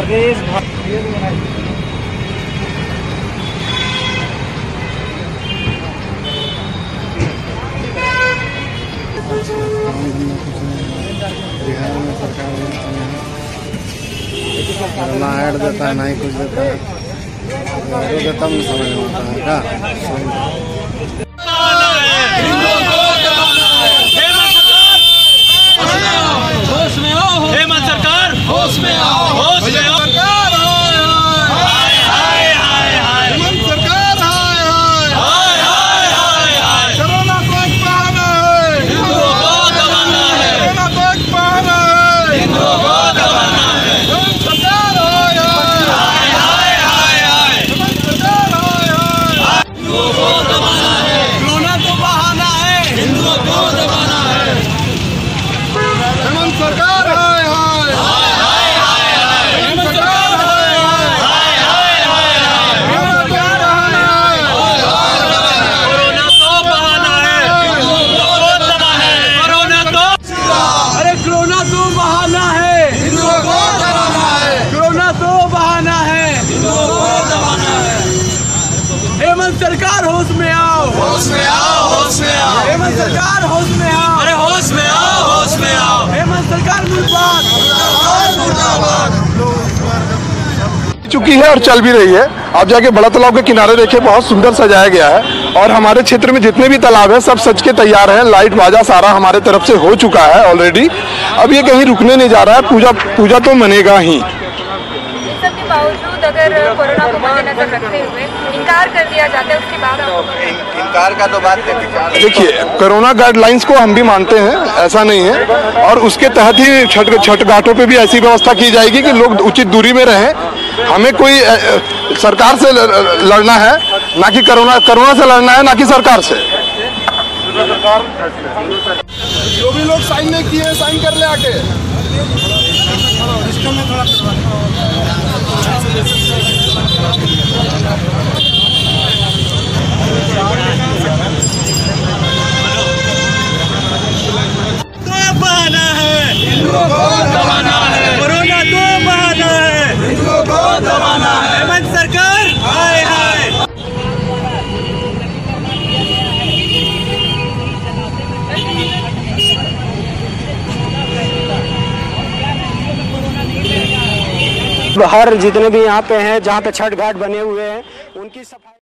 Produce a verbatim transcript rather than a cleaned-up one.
नरेश बिहार में सरकार ना ऐड देता है, ना ही कुछ देता है। ऐड देता हूँ समझ में आता है क्या। होश में आओ, हेमंत सरकार होश में आओ, होश में आओ। हेमंत सरकार होश में आओ, होश में आओ, होश में आओ। हेमंत सरकार होश में आओ, अरे होश में आओ, होश में आओ। हेमंत सरकार मुर्दाबाद, मुर्दाबाद। चुकी है और चल भी रही है। आप जाके बड़ा तालाब के किनारे देखिए, बहुत सुंदर सजाया गया है। और हमारे क्षेत्र में जितने भी तालाब हैं सब सज के तैयार हैं। लाइट बाजा सारा हमारे तरफ से हो चुका है ऑलरेडी। अब ये कहीं रुकने नहीं जा रहा है, पूजा पूजा तो मनेगा ही। सबके बावजूद अगर कोरोना को मद्देनजर रखते हुए इनकार कर दिया जाता है, उसके बाद इनकार का तो बात है। देखिए, कोरोना गाइडलाइंस को हम भी मानते हैं, ऐसा नहीं है। और उसके तहत ही छठ छठ घाटों पे भी ऐसी व्यवस्था की जाएगी कि लोग उचित दूरी में रहें। हमें कोई सरकार से लड़ना है, ना कि कोरोना कोरोना से लड़ना है, ना कि सरकार से। जो भी लोग साइन नहीं किए साइन कर ले आके। तो बहाना है, दबाना है। कोरोना तो बहाना है, दबाना है। हेमंत सरकार हाय हाय। हर जितने भी यहाँ पे हैं, जहाँ पे छठ घाट बने हुए हैं, उनकी सफाई